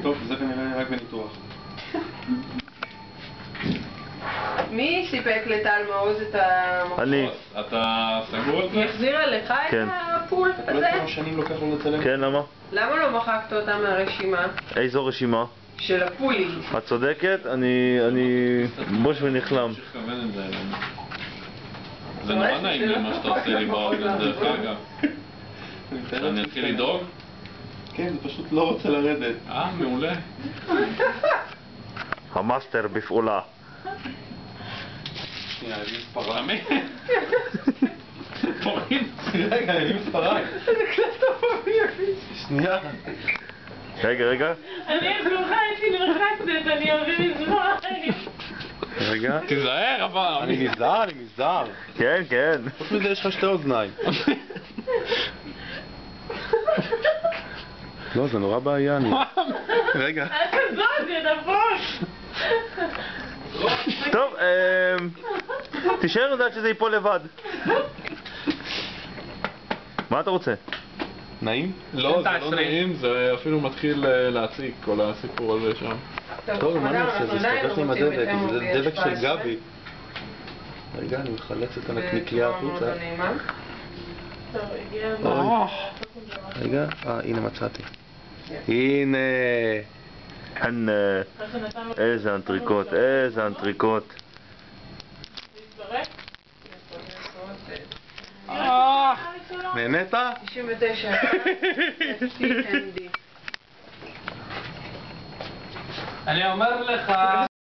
טוב, זה כנראה רק בניתוח. מי סיפק לטל מעוז את המחוז? אני. אתה סגור על זה? היא החזירה לך את הפול לא הזה? כמה שנים לוקח לו לצלם? כן, למה? למה לא מחקת אותה מהרשימה? איזו רשימה? של הפולים. את צודקת, אני בוש ונכלם. תמשיך לכוון את זה אלינו. זה נורא נעים לי מה שאתה עושה לי באורגן, דרך אגב. אני אתחיל לדאוג? כן, זה פשוט לא רוצה לרדת. מעולה. המאסטר בפעולה. שנייה, אני מספרה. תמיד. פורין. רגע, אני מספרה. שנייה. רגע. אני ברוכה, הייתי נלחצת, אני אוהבים מזמן. רגע. תיזהר אבל. אני נזהר. כן. חוץ מזה יש לך שתי אוזניים. לא, זה נורא בעיה, אני... רגע. אל תזוז, ידבוש. טוב, תישאר לדעת שזה ייפול לבד. מה אתה רוצה? נעים? לא, זה לא נעים, זה אפילו מתחיל להציק, כל הסיפור הזה שם. טוב, מה אני עושה? זה הסתובב עם הדבק, זה דבק של גבי. רגע, אני מחלץ את הנקניקייה החוצה. טוב, הגיע הזמן. רגע, הנה מצאתי. הנה. איזה אנטריקוט. להתברק? נהנית? 99. אני אומר לך